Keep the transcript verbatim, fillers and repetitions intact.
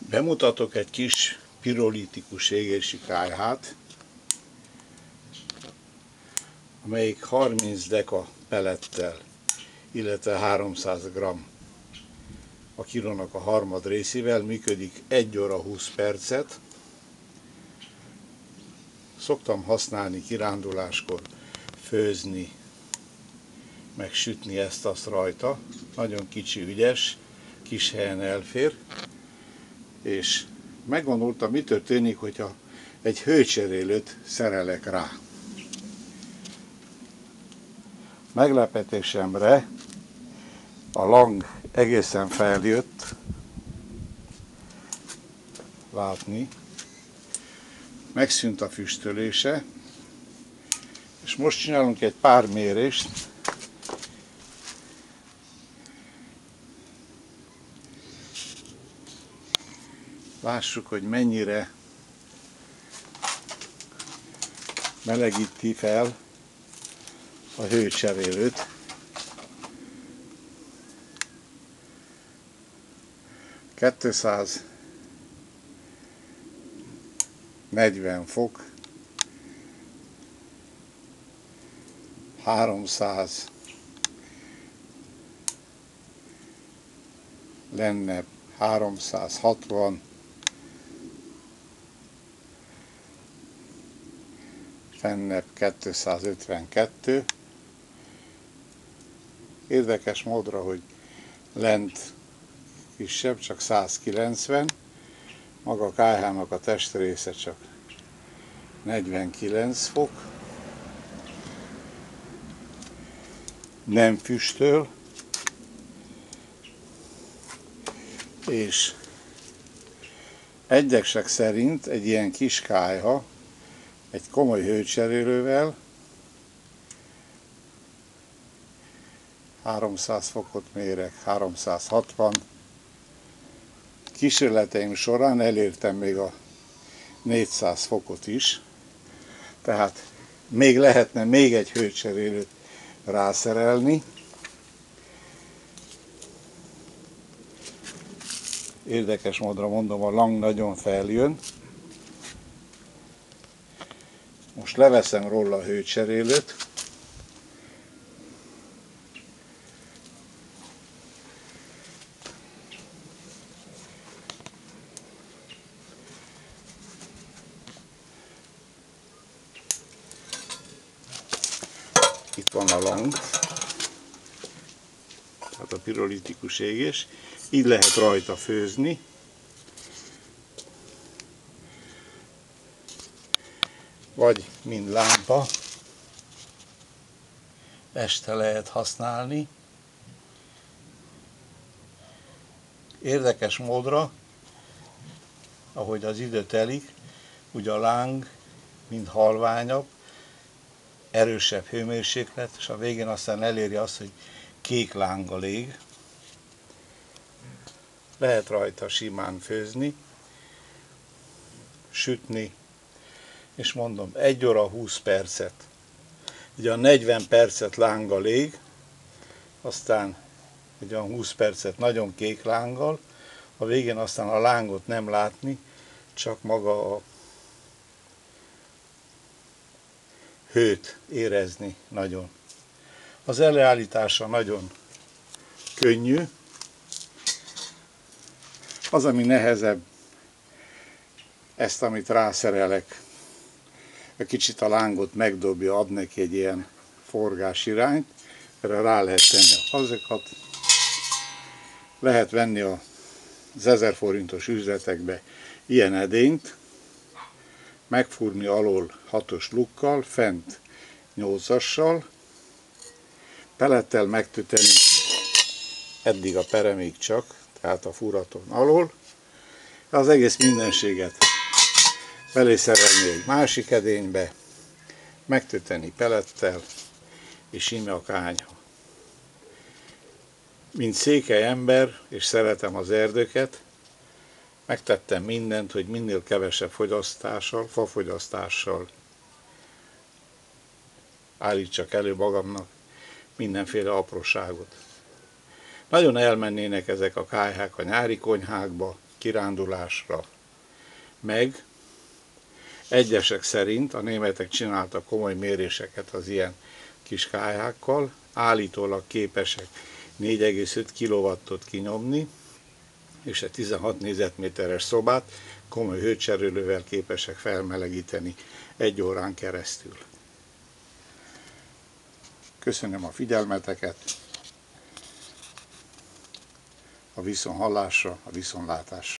Bemutatok egy kis pirolitikus égési kályhát, amelyik harminc deka pellettel, illetve háromszáz gramm a kilónak a harmad részével működik egy óra húsz percet. Szoktam használni kiránduláskor, főzni, meg sütni ezt-azt rajta. Nagyon kicsi, ügyes, kis helyen elfér. És meggondoltam, mi történik, hogyha egy hőcserélőt szerelek rá. Meglepetésemre a lang egészen feljött, látni, megszűnt a füstölése, és most csinálunk egy pár mérést. Lássuk, hogy mennyire melegíti fel a hőcserélőt. kétszáznegyven fok, háromszáz lenne, háromszázhatvan, fennebb kétszázötvenkettő. Érdekes módra, hogy lent kisebb, csak százkilencven, maga a kályhának a testrésze csak negyvenkilenc fok, nem füstöl, és egyesek szerint egy ilyen kis kályha egy komoly hőcserélővel háromszáz fokot mérek, háromszázhatvan. Kísérleteim során elértem még a négyszáz fokot is, tehát még lehetne még egy hőcserélőt rászerelni. Érdekes módra mondom, a lang nagyon feljön. Most leveszem róla a hőcserélőt. Itt van a lang, tehát a pirolitikus égés. Így lehet rajta főzni. Vagy mint lámpa, este lehet használni. Érdekes módra, ahogy az idő telik, ugye a láng mind halványabb, erősebb hőmérséklet, és a végén aztán eléri azt, hogy kék lánggal ég. Lehet rajta simán főzni, sütni, és mondom, egy óra húsz percet. Ugye a negyven percet lánggal ég, aztán ugye a húsz percet nagyon kék lánggal, a végén aztán a lángot nem látni, csak maga a hőt érezni nagyon. Az előállítása nagyon könnyű. Az, ami nehezebb, ezt, amit rászerelek, egy kicsit a lángot megdobja, ad neki egy ilyen forgás irányt, erre rá lehet tenni a hazakat. Lehet venni az ezer forintos üzletekbe ilyen edényt, megfúrni alól hatos lukkal, fent nyolcassal, pelettel megtüteni eddig a peremig csak, tehát a furaton alól, az egész mindenséget belé szerelni egy másik edénybe, megtölteni pelettel, és íme a kályha. Mint székely ember, és szeretem az erdőket, megtettem mindent, hogy minél kevesebb fogyasztással, fafogyasztással állítsak elő magamnak mindenféle apróságot. Nagyon elmennének ezek a kályhák a nyári konyhákba, kirándulásra. Meg egyesek szerint a németek csináltak komoly méréseket az ilyen kis kályhákkal, állítólag képesek négy egész öt kilowattot kinyomni, és egy tizenhat négyzetméteres szobát komoly hőcserélővel képesek felmelegíteni egy órán keresztül. Köszönöm a figyelmeteket, a viszonthallásra, a viszontlátásra.